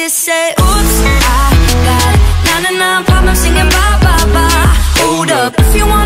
this, say oops, I got 99 problems singing bye bye bye. Hold up, if you want